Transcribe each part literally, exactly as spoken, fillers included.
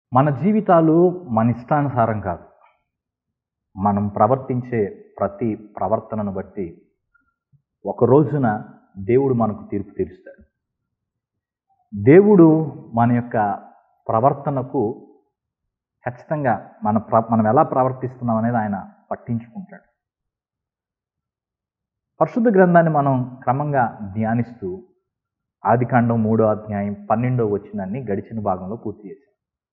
మన జీవితాలు మన ఇష్టానుసారం కాదు. మనం ప్రవర్తించే ప్రతి ప్రవర్తనను బట్టి ఒక రోజున దేవుడు మనకు తీర్పు తీరుస్తాడు. దేవుడు మన యొక్క ప్రవర్తనకు ఖచ్చితంగా మన ప్ర మనం ఎలా ప్రవర్తిస్తున్నాం అనేది ఆయన పట్టించుకుంటాడు. పరిశుద్ధ గ్రంథాన్ని మనం క్రమంగా ధ్యానిస్తూ ఆదికాండం మూడో అధ్యాయం పన్నెండో వచనాన్ని గడిచిన భాగంలో పూర్తి చేశాం.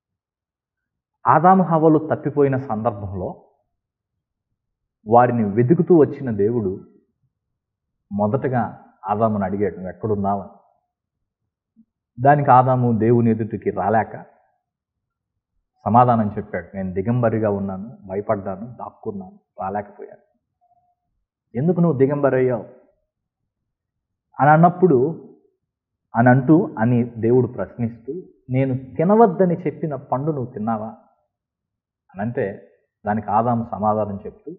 ఆదాము హవ్వలు తప్పిపోయిన సందర్భంలో వారిని వెతుకుతూ వచ్చిన దేవుడు మొదటగా ఆదామును అడిగాడు, నువ్వు ఎక్కడున్నావని. దానికి ఆదాము దేవుని ఎదుటికి రాలేక సమాధానం చెప్పాడు, నేను దిగంబరిగా ఉన్నాను, భయపడ్డాను, దాక్కున్నాను, రాలేకపోయాను. ఎందుకు నువ్వు దిగంబరి అయ్యావు అని అన్నప్పుడు అని అంటూ అని దేవుడు ప్రశ్నిస్తూ, నేను తినవద్దని చెప్పిన పండు నువ్వు తిన్నావా అని అంటే దానికి ఆదాము సమాధానం చెప్తూ,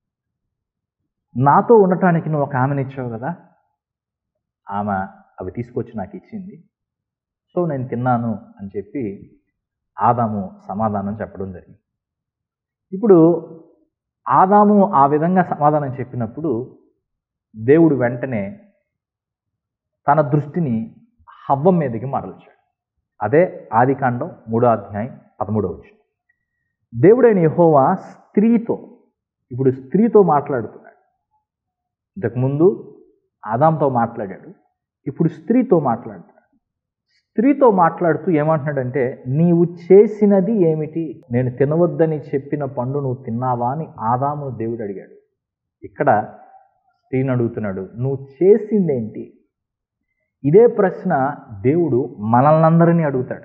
నాతో ఉండటానికి నువ్వు ఒక ఆమెను ఇచ్చావు కదా, ఆమె అవి తీసుకొచ్చి నాకు ఇచ్చింది, సో నేను తిన్నాను అని చెప్పి ఆదాము సమాధానం చెప్పడం జరిగింది. ఇప్పుడు ఆదాము ఆ విధంగా సమాధానం చెప్పినప్పుడు దేవుడు వెంటనే తన దృష్టిని హవ్వ మీదకి మరల్చాడు. అదే ఆదికాండం మూడో అధ్యాయం పదమూడవ వచనం. దేవుడైన యెహోవా స్త్రీతో, ఇప్పుడు స్త్రీతో మాట్లాడుతున్నాడు. ఇంతకుముందు ఆదాంతో మాట్లాడాడు, ఇప్పుడు స్త్రీతో మాట్లాడుతున్నాడు. స్త్రీతో మాట్లాడుతూ ఏమంటున్నాడంటే, నీవు చేసినది ఏమిటి? నేను తినవద్దని చెప్పిన పండు నువ్వు తిన్నావా అని ఆదామును దేవుడు అడిగాడు. ఇక్కడ స్త్రీని అడుగుతున్నాడు, నువ్వు చేసిందేంటి? ఇదే ప్రశ్న దేవుడు మనల్ని అందరినీ అడుగుతాడు.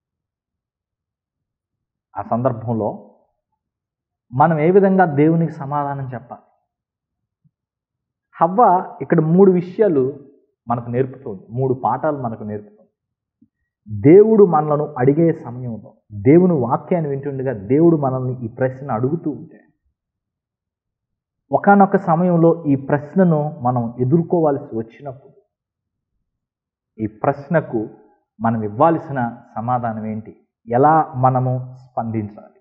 ఆ సందర్భంలో మనం ఏ విధంగా దేవునికి సమాధానం చెప్పాలి? హవ్వ ఇక్కడ మూడు విషయాలు మనకు నేర్పుతుంది, మూడు పాఠాలు మనకు నేర్పుతుంది. దేవుడు మనలను అడిగే సమయంలో, దేవుని వాక్యాన్ని వింటుండగా దేవుడు మనల్ని ఈ ప్రశ్న అడుగుతూ ఉంటే, ఒకానొక సమయంలో ఈ ప్రశ్నను మనం ఎదుర్కోవాల్సి వచ్చినప్పుడు ఈ ప్రశ్నకు మనం ఇవ్వాల్సిన సమాధానం ఏంటి? ఎలా మనము స్పందించాలి?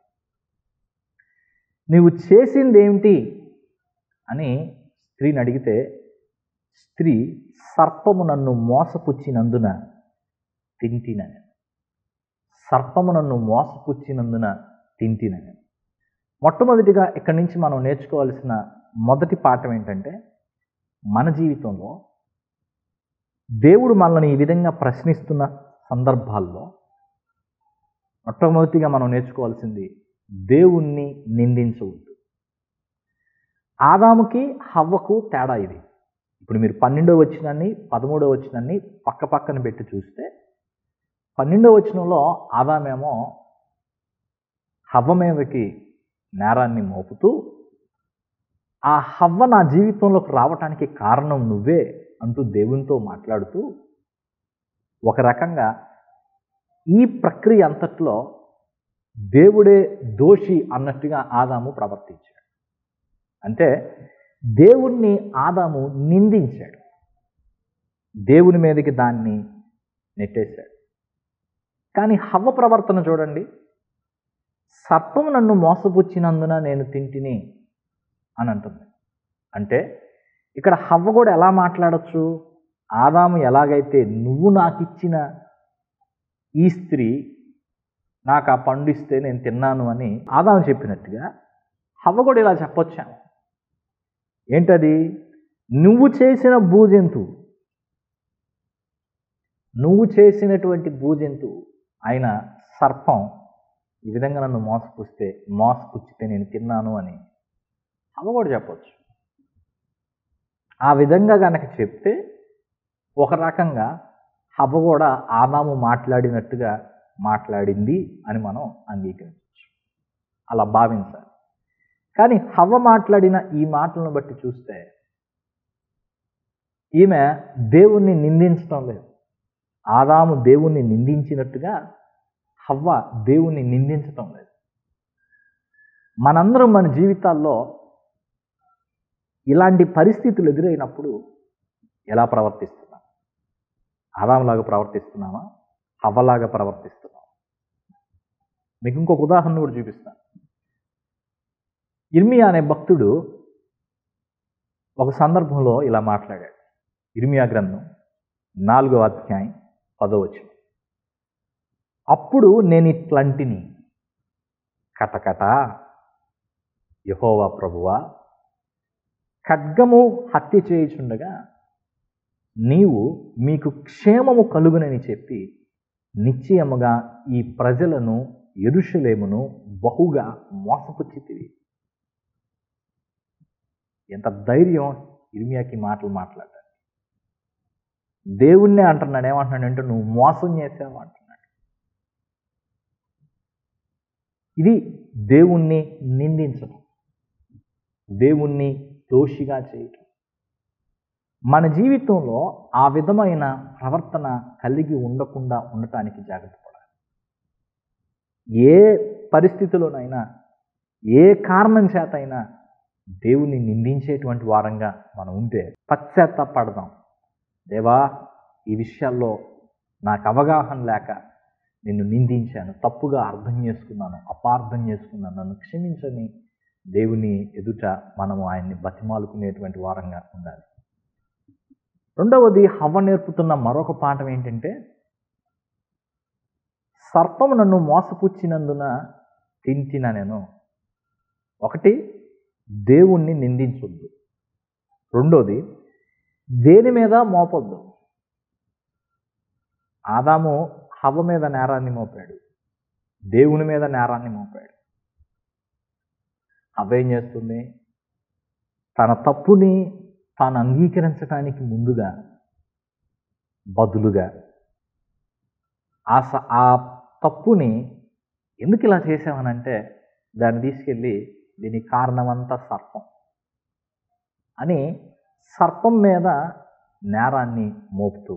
నీవు చేసింది ఏమిటి అని స్త్రీని అడిగితే, స్త్రీ సర్పము నన్ను మోసపుచ్చినందున తింటినని, సర్పము నన్ను మోసపుచ్చినందున తింటినని. మొట్టమొదటిగా ఇక్కడి నుంచి మనం నేర్చుకోవాల్సిన మొదటి పాఠం ఏంటంటే, మన జీవితంలో దేవుడు మనల్ని ఈ విధంగా ప్రశ్నిస్తున్న సందర్భాల్లో మొట్టమొదటిగా మనం నేర్చుకోవాల్సింది, దేవుణ్ణి నిందించవద్దు. ఆదాముకి హవ్వకు తేడా ఇది. ఇప్పుడు మీరు పన్నెండో వచనాన్ని పదమూడో వచనాన్ని పక్క పక్కన పెట్టి చూస్తే, పన్నెండో వచనంలో ఆదామేమో హవ్వ మీదకి నేరాన్ని మోపుతూ, ఆ హవ్వ నా జీవితంలోకి రావటానికి కారణం నువ్వే అంటూ దేవునితో మాట్లాడుతూ, ఒక రకంగా ఈ ప్రక్రియ అంతట్లో దేవుడే దోషి అన్నట్టుగా ఆదాము ప్రవర్తించాడు. అంటే దేవుణ్ణి ఆదాము నిందించాడు, దేవుని మీదకి దాన్ని నెట్టేశాడు. కానీ హవ్వ ప్రవర్తన చూడండి, సర్పము నన్ను మోసపుచ్చినందున నేను తింటిని అని అంటుంది. అంటే ఇక్కడ హవ్వ కూడా ఎలా మాట్లాడచ్చు? ఆదాము ఎలాగైతే నువ్వు నాకు ఇచ్చిన ఈ స్త్రీ నాకు ఆ పండు ఇస్తే నేను తిన్నాను అని ఆదాము చెప్పినట్టుగా హవ్వ కూడా ఇలా చెప్పొచ్చాము. ఏంటది? నువ్వు చేసిన భూజంతువు, నువ్వు చేసినటువంటి భూజంతువు అయిన సర్పం ఈ విధంగా నన్ను మోసపుస్తే మోసపుచ్చితే నేను తిన్నాను అని హవ్వ కూడా చెప్పొచ్చు. ఆ విధంగా కనుక చెప్తే ఒక రకంగా హవ్వ కూడా ఆదాము మాట్లాడినట్టుగా మాట్లాడింది అని మనం అంగీకరించవచ్చు, అలా భావించాలి. కానీ హవ్వ మాట్లాడిన ఈ మాటలను బట్టి చూస్తే ఈమె దేవుణ్ణి నిందించడం లేదు. ఆదాము దేవుణ్ణి నిందించినట్టుగా హవ్వ దేవుణ్ణి నిందించటం లేదు. మనందరం మన జీవితాల్లో ఇలాంటి పరిస్థితులు ఎదురైనప్పుడు ఎలా ప్రవర్తిస్తున్నాం? ఆదాములాగా ప్రవర్తిస్తున్నామా? హవ్వలాగా ప్రవర్తిస్తున్నామా? మీకు ఇంకొక ఉదాహరణ కూడా చూపిస్తాను. ఇర్మియా అనే భక్తుడు ఒక సందర్భంలో ఇలా మాట్లాడాడు. ఇర్మియా గ్రంథం నాలుగో అధ్యాయం పదో వచనం. అప్పుడు నేను ఇట్లాంటిని, కటకట యెహోవా ప్రభువా, ఖడ్గము హత్య చేయుచుండగా నీవు మీకు క్షేమము కలుగునని చెప్పి నిశ్చయముగా ఈ ప్రజలను యెరూషలేమును బహుగా మోసపుచ్చితివి. ఎంత ధైర్యం ఇర్మియాకి మాటలు మాట్లాడాడు. దేవుణ్ణే అంటున్నాడు. ఏమంటున్నాడంటే నువ్వు మోసం చేసావు అంటున్నాడు. ఇది దేవుణ్ణి నిందించడం, దేవుణ్ణి దోషిగా చేయటం. మన జీవితంలో ఆ విధమైన ప్రవర్తన కలిగి ఉండకుండా ఉండటానికి జాగ్రత్త పడాలి. ఏ పరిస్థితిలోనైనా, ఏ కారణం చేత అయినా దేవుణ్ణి నిందించేటువంటి వారంగా మనం ఉంటే పశ్చాత్తాపడదాం. దేవా, ఈ విషయాల్లో నాకు అవగాహన లేక నిన్ను నిందించాను, తప్పుగా అర్థం చేసుకున్నాను, అపార్థం చేసుకున్నాను, నన్ను క్షమించని దేవుని ఎదుట మనము ఆయన్ని బతిమాలుకునేటువంటి వారంగా ఉండాలి. రెండవది, హవ్వ నేర్పుతున్న మరొక పాఠం ఏంటంటే, సర్పము నన్ను మోసపుచ్చినందున తింటిన నేను. ఒకటి, దేవుణ్ణి నిందించొద్దు. రెండోది, దేని మీద మోపొద్దు. ఆదాము హవ్వ మీద నేరాన్ని మోపాడు, దేవుని మీద నేరాన్ని మోపాడు. హవ్వ ఏం చేస్తుంది? తన తప్పుని తాను అంగీకరించడానికి ముందుగా బదులుగా ఆ స ఆ తప్పుని ఎందుకు ఇలా చేసామనంటే దాన్ని తీసుకెళ్ళి దీనికి కారణమంతా సర్పం అని సర్పం మీద నేరాన్ని మోపుతూ.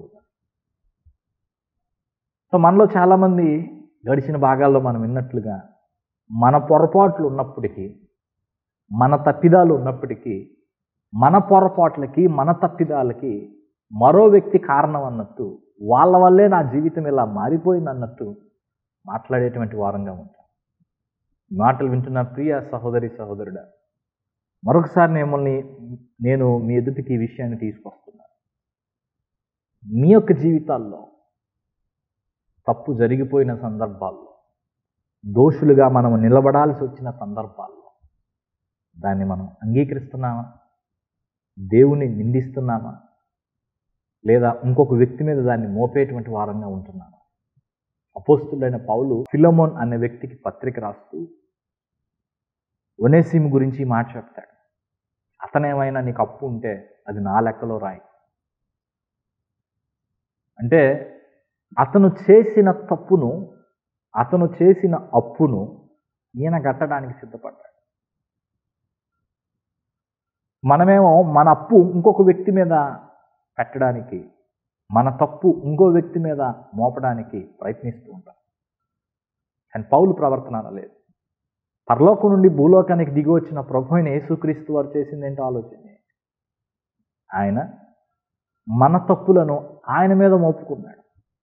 సో మనలో చాలామంది గడిచిన భాగాల్లో మనం విన్నట్లుగా మన పొరపాట్లు ఉన్నప్పటికీ, మన తప్పిదాలు ఉన్నప్పటికీ, మన పొరపాట్లకి మన తప్పిదాలకి మరో వ్యక్తి కారణం అన్నట్టు, వాళ్ళ వల్లే నా జీవితం ఇలా మారిపోయింది అన్నట్టు మాట్లాడేటువంటి వారంగా ఉంటాం. మాటలు వింటున్న ప్రియ సహోదరి సహోదరుడా, మరొకసారి మిమ్మల్ని నేను మీ ఎదుటికి ఈ విషయాన్ని తీసుకొస్తున్నాను. మీ యొక్క జీవితాల్లో తప్పు జరిగిపోయిన సందర్భాల్లో, దోషులుగా మనము నిలబడాల్సి వచ్చిన సందర్భాల్లో దాన్ని మనం అంగీకరిస్తున్నామా? దేవుణ్ణి నిందిస్తున్నామా? లేదా ఇంకొక వ్యక్తి మీద దాన్ని మోపేటువంటి వారంగా ఉంటున్నామా? అపోస్తుడైన పౌలు ఫిలమోన్ అనే వ్యక్తికి పత్రిక రాస్తూ ఒనేసిము గురించి మాట చెప్తాడు. అతనేమైనా నీకు అప్పు ఉంటే అది నా లెక్కలో రాయి. అంటే అతను చేసిన తప్పును, అతను చేసిన అప్పును ఈయన కట్టడానికి సిద్ధపడ్డాడు. మనమేమో మన అప్పు ఇంకొక వ్యక్తి మీద పెట్టడానికి, మన తప్పు ఇంకో వ్యక్తి మీద మోపడానికి ప్రయత్నిస్తూ ఉంటాం. కానీ పౌలు ప్రవర్తన అలా లేదు. పరలోకం నుండి భూలోకానికి దిగి వచ్చిన ప్రభు అయిన యేసుక్రీస్తు వారు చేసింది ఏంటో ఆలోచన. ఆయన మన తప్పులను ఆయన మీద మోపుకున్నాడు.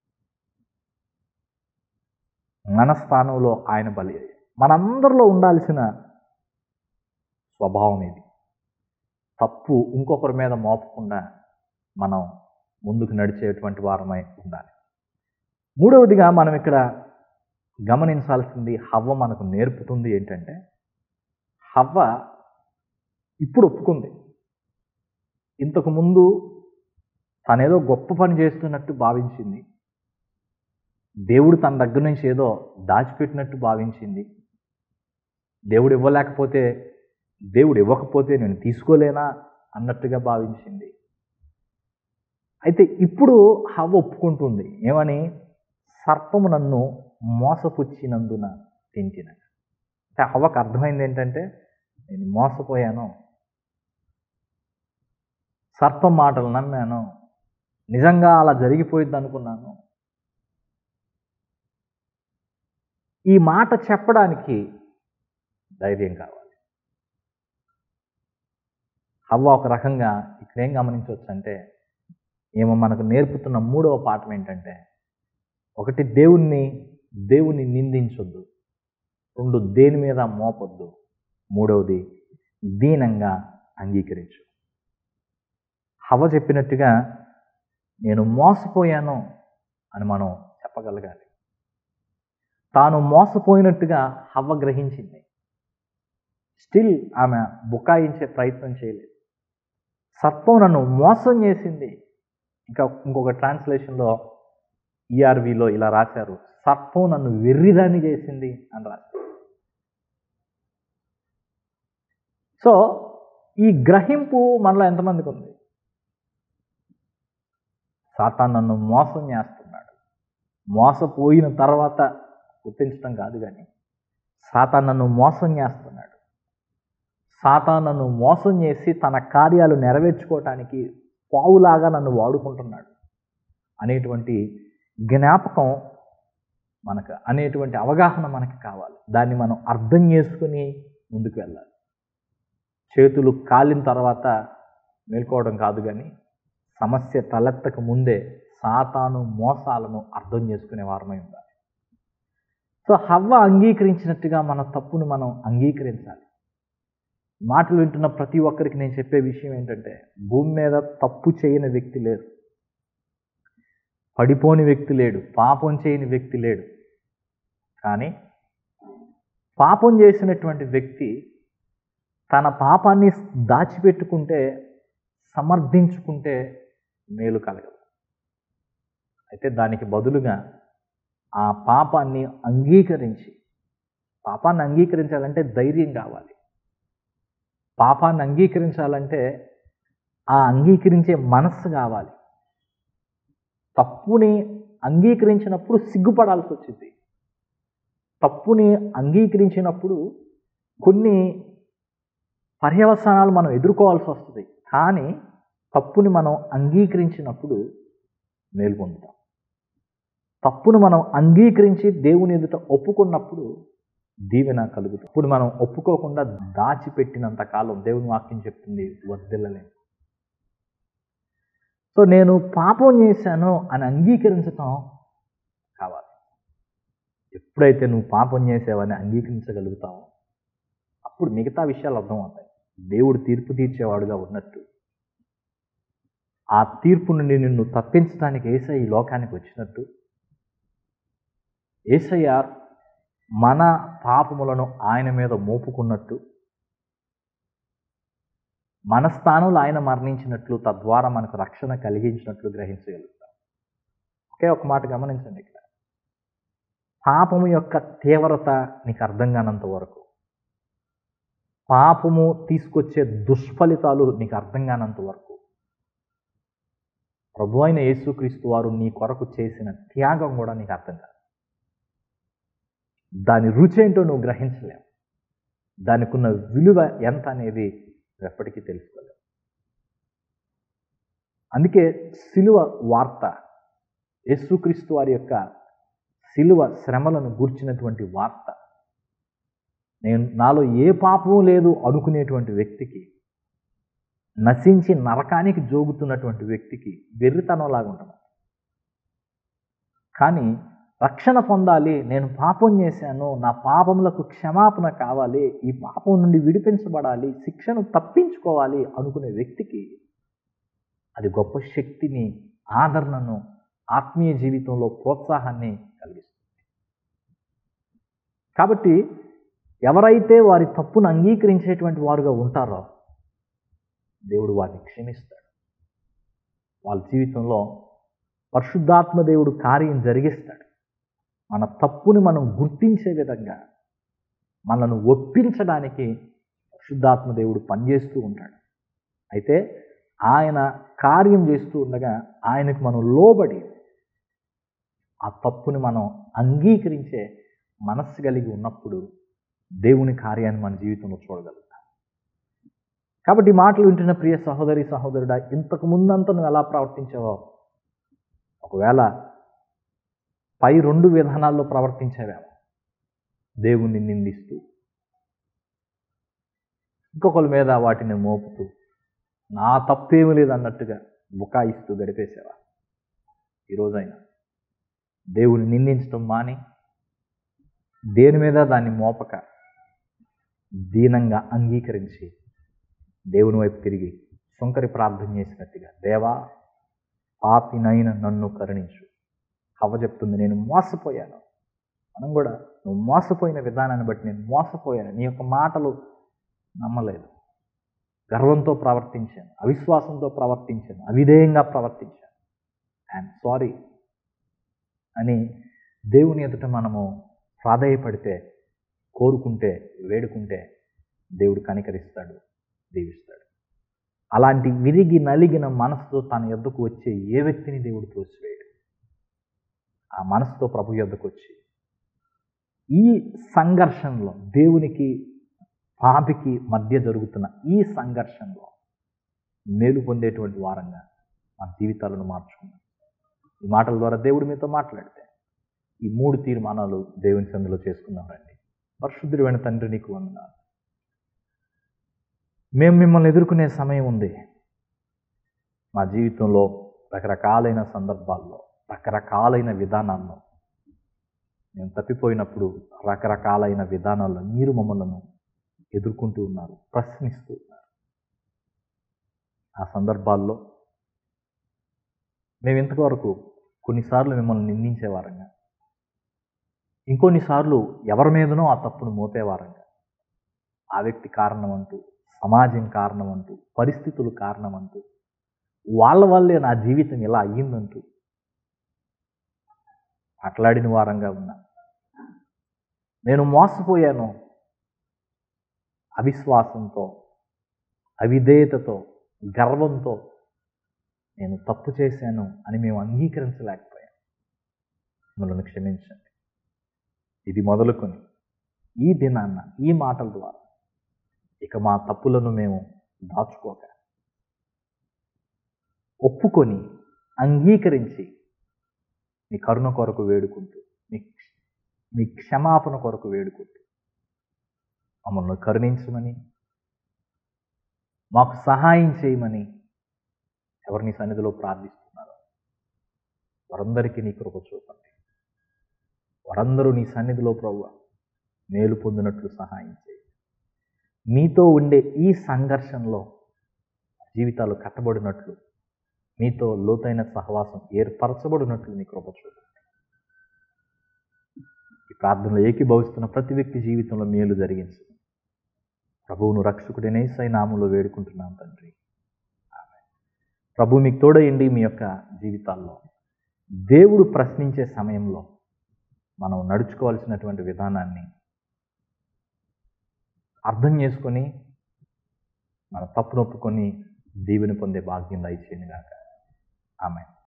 మన స్థానంలో ఆయన బలి అయ్యాడు. మనందరిలో ఉండాల్సిన స్వభావం ఇది. తప్పు ఇంకొకరి మీద మోపకుండా మనం ముందుకు నడిచేటువంటి వారమై ఉండాలి. మూడవదిగా మనం ఇక్కడ గమనించాల్సింది, హవ్వ మనకు నేర్పుతుంది ఏంటంటే, హవ్వ ఇప్పుడు ఒప్పుకుంది. ఇంతకుముందు తనేదో గొప్ప పని చేస్తున్నట్టు భావించింది. దేవుడు తన దగ్గర నుంచి ఏదో దాచిపెట్టినట్టు భావించింది. దేవుడు ఇవ్వలేకపోతే, దేవుడు ఇవ్వకపోతే నేను తీసుకోలేనా అన్నట్టుగా భావించింది. అయితే ఇప్పుడు హవ్వ ఒప్పుకుంటుంది. ఏమని? సర్పము నన్ను మోసపుచ్చినందున తింటిన. అంటే హవ్వకు అర్థమైంది ఏంటంటే, నేను మోసపోయాను, సర్పం మాటలు నమ్మాను, నిజంగా అలా జరిగిపోయింది అనుకున్నాను. ఈ మాట చెప్పడానికి ధైర్యం కావాలి. హవ్వ ఒక రకంగా ఇక్కడేం గమనించవచ్చు అంటే, ఏమో మనకు నేర్పుతున్న మూడవ పాఠం ఏంటంటే, ఒకటి, దేవుణ్ణి దేవుణ్ణి నిందించొద్దు. రెండు, దేని మీద మోపొద్దు. మూడవది, దీనంగా అంగీకరించు. హవ్వ చెప్పినట్టుగా నేను మోసపోయాను అని మనం చెప్పగలగాలి. తాను మోసపోయినట్టుగా హవ్వ గ్రహించింది. స్టిల్ ఆమె బుకాయించే ప్రయత్నం చేయలేదు. సర్పం నన్ను మోసం చేసింది. ఇంకా ఇంకొక ట్రాన్స్లేషన్లో ఈఆర్విలో ఇలా రాశారు, సర్పం నన్ను వెర్రిదాన్ని చేసింది అని రాశారు. సో ఈ గ్రహింపు మనలో ఎంతమందికి ఉంది? సాతాను నన్ను మోసం చేస్తున్నాడు. మోసపోయిన తర్వాత గుర్తించడం కాదు, కానీ సాతాను నన్ను మోసం చేస్తున్నాడు. సాతాను నన్ను మోసం చేసి తన కార్యాలు నెరవేర్చుకోవటానికి పావులాగా నన్ను వాడుకుంటున్నాడు అనేటువంటి జ్ఞాపకం మనకు, అనేటువంటి అవగాహన మనకి కావాలి. దాన్ని మనం అర్థం చేసుకుని ముందుకు వెళ్ళాలి. చేతులు కాలిన తర్వాత మేల్కోవడం కాదు, కానీ సమస్య తలెత్తక ముందే సాతాను మోసాలను అర్థం చేసుకునే వారమై ఉండాలి. సో హవ్వ అంగీకరించినట్టుగా మన తప్పును మనం అంగీకరించాలి. మాటలు వింటున్న ప్రతి ఒక్కరికి నేను చెప్పే విషయం ఏంటంటే, భూమి మీద తప్పు చేయని వ్యక్తి లేడు, పడిపోని వ్యక్తి లేడు, పాపం చేయని వ్యక్తి లేడు. కానీ పాపం చేసినటువంటి వ్యక్తి తన పాపాన్ని దాచిపెట్టుకుంటే, సమర్థించుకుంటే మేలు కలగదు. అయితే దానికి బదులుగా ఆ పాపాన్ని అంగీకరించి, పాపాన్ని అంగీకరించాలంటే ధైర్యం కావాలి. పాపాన్ని అంగీకరించాలంటే ఆ అంగీకరించే మనస్సు కావాలి. తప్పుని అంగీకరించినప్పుడు సిగ్గుపడాల్సి వచ్చింది. తప్పుని అంగీకరించినప్పుడు కొన్ని పర్యవసానాలు మనం ఎదుర్కోవాల్సి వస్తుంది. కానీ తప్పుని మనం అంగీకరించినప్పుడు మేలు పొందుతాం. తప్పును మనం అంగీకరించి దేవుని ఎదుట ఒప్పుకున్నప్పుడు దీవెన కలుగుతుంది. ఇప్పుడు మనం ఒప్పుకోకుండా దాచిపెట్టినంత కాలం దేవుని వాక్యం చెప్తుంది వర్ధిల్లలేదు. సో నేను పాపం చేశాను అని అంగీకరించటం కావాలి. ఎప్పుడైతే నువ్వు పాపం చేసావని అంగీకరించగలుగుతావో అప్పుడు మిగతా విషయాలు అర్థమవుతాయి. దేవుడు తీర్పు తీర్చేవాడుగా ఉన్నట్టు, ఆ తీర్పు నుండి నిన్ను తప్పించడానికి యేసయ్య ఈ లోకానికి వచ్చినట్టు, యేసయ్య మన పాపములను ఆయన మీద మోపుకున్నట్టు, మన స్థానంలో ఆయన మరణించినట్లు, తద్వారా మనకు రక్షణ కలిగించినట్లు గ్రహించగలుగుతాం. ఒకే ఒక మాట గమనించండి. ఇక్కడ పాపము యొక్క తీవ్రత నీకు అర్థం కానంత వరకు, పాపము తీసుకొచ్చే దుష్ఫలితాలు నీకు అర్థం కానంత వరకు, ప్రభు అయిన యేసుక్రీస్తు వారు నీ కొరకు చేసిన త్యాగం కూడా నీకు అర్థం కాదు. దాని రుచి ఏంటో నువ్వు గ్రహించలేవు. దానికి ఉన్న విలువ ఎంత అనేది ఎప్పటికీ తెలుసుకోలేవు. అందుకే సిలువ వార్త, యేసుక్రీస్తు వారి యొక్క సిలువ శ్రమలను గూర్చినటువంటి వార్త, నేను నాలో ఏ పాపము లేదు అనుకునేటువంటి వ్యక్తికి, నశించి నరకానికి జోగుతున్నటువంటి వ్యక్తికి వెర్రితనంలాగా ఉంటుంది. కానీ రక్షణ పొందాలి, నేను పాపం చేశాను, నా పాపములకు క్షమాపణ కావాలి, ఈ పాపం నుండి విడిపించబడాలి, శిక్షను తప్పించుకోవాలి అనుకునే వ్యక్తికి అది గొప్ప శక్తిని, ఆదరణను, ఆత్మీయ జీవితంలో ప్రోత్సాహాన్ని కలిగిస్తుంది. కాబట్టి ఎవరైతే వారి తప్పును అంగీకరించేటువంటి వారుగా ఉంటారో దేవుడు వారిని క్షమిస్తాడు. వాళ్ళ జీవితంలో పరిశుద్ధాత్మ దేవుడు కార్యం జరిగిస్తాడు. మన తప్పుని మనం గుర్తించే విధంగా మనను ఒప్పించడానికి పరిశుద్ధాత్మ దేవుడు పనిచేస్తూ ఉంటాడు. అయితే ఆయన కార్యం చేస్తూ ఉండగా ఆయనకు మనం లోబడి ఆ తప్పుని మనం అంగీకరించే మనస్సు కలిగి ఉన్నప్పుడు దేవుని కార్యాన్ని మన జీవితంలో చూడగలుగుతాం. కాబట్టి ఈ మాటలు వింటున్న ప్రియ సహోదరి సహోదరుడా, ఇంతకు ముందంతా నువ్వు ఎలా ప్రవర్తించావో, ఒకవేళ పై రెండు విధానాల్లో ప్రవర్తించేవేమో, దేవుణ్ణి నిందిస్తూ, ఇంకొకరి మీద వాటిని మోపుతూ, నా తప్పేమీ లేదన్నట్టుగా బుకాయిస్తూ గడిపేసేవా? ఈరోజైనా దేవుని నిందించడం మాని దేని మీద దాన్ని మోపక దీనంగా అంగీకరించి దేవుని వైపు తిరిగి సుంకరి ప్రార్థన చేసినట్టుగా, దేవా పాపినైన నన్ను కరుణించు. హవ్వ చెప్తుంది, నేను మోసపోయాను. మనం కూడా, నువ్వు మోసపోయిన విధానాన్ని బట్టి నేను మోసపోయాను, నీ యొక్క మాటలు నమ్మలేదు, గర్వంతో ప్రవర్తించాను, అవిశ్వాసంతో ప్రవర్తించాను, అవిధేయంగా ప్రవర్తించాను, ఐఎమ్ సారీ అని దేవుని ఎదుట మనము ప్రాధేయపడితే, కోరుకుంటే, వేడుకుంటే దేవుడు కనికరిస్తాడు, దీవిస్తాడు. అలాంటి విరిగి నలిగిన మనసుతో తన యొద్దకు వచ్చే ఏ వ్యక్తిని దేవుడు తోసివేయడు. ఆ మనసుతో ప్రభు యొద్దకు వచ్చి ఈ సంఘర్షణలో, దేవునికి పాపికి మధ్య జరుగుతున్న ఈ సంఘర్షణలో మేలు పొందేటువంటి వారంగా మన జీవితాలను మార్చుకున్నాం. ఈ మాటల ద్వారా దేవుడు మీతో మాట్లాడితే ఈ మూడు తీర్మానాలు దేవుని సందులో చేసుకుందాం రండి. పరిశుద్ధుడైన తండ్రి, నీకు వందనాలు. మేము మిమ్మల్ని ఎదుర్కొనే సమయం ఉంది. మా జీవితంలో రకరకాలైన సందర్భాల్లో, రకరకాలైన విధానాల్లో మేము తప్పిపోయినప్పుడు రకరకాలైన విధానాల్లో మీరు మమ్మల్ని ఎదుర్కొంటూ ఉన్నారు, ప్రశ్నిస్తూ ఉన్నారు. ఆ సందర్భాల్లో మేము ఇంతవరకు కొన్నిసార్లు మిమ్మల్ని నిందించేవారంగా, ఇంకొన్నిసార్లు ఎవరి మీదనో ఆ తప్పును మోపేవారంగా, ఆ వ్యక్తి కారణం అంటూ, సమాజం కారణం అంటూ, పరిస్థితులు కారణం అంటూ, వాళ్ళ వల్లే నా జీవితం ఇలా అయ్యిందంటూ మాట్లాడిన వారంగా ఉన్నా. నేను మోసపోయాను, అవిశ్వాసంతో, అవిధేయతతో, గర్వంతో నేను తప్పు చేశాను అని మేము అంగీకరించలేకపోయాను. మిమ్మల్ని క్షమించండి. ఇది మొదలుకొని ఈ దినాన్న ఈ మాటల ద్వారా ఇక మా తప్పులను మేము దాచుకోక, ఒప్పుకొని అంగీకరించి మీ కరుణ కొరకు వేడుకుంటూ, మీ మీ క్షమాపణ కొరకు వేడుకుంటూ మమ్మల్ని కరుణించమని, మాకు సహాయం చేయమని ఎవరిని సన్నిధిలో ప్రార్థిస్తున్నారో వారందరికీ నీ కృప చూపండి. వారందరూ నీ సన్నిధిలో ప్రభువా మేలు పొందినట్లు సహాయం చేయి. మీతో ఉండే ఈ సంఘర్షణలో జీవితాలు కట్టబడినట్లు, మీతో లోతైన సహవాసం ఏర్పరచబడినట్లు నీ కృప చూపండి. ఈ ప్రార్థనలో ఏకీభవిస్తున్న ప్రతి వ్యక్తి జీవితంలో మేలు జరిగించు. ప్రభువును రక్షకుడైన యేసయ్య నామములో వేడుకుంటున్నాను తండ్రి. ఆమేన్. ప్రభు మీకు తోడయండి. మీ యొక్క జీవితాల్లో దేవుడు ప్రశ్నించే సమయంలో మనం నడుచుకోవాల్సినటువంటి విధానాన్ని అర్థం చేసుకొని మన తప్పునొప్పుకొని దీవెన పొందే భాగ్యం దయచేయండి గాక. ఆమేన్.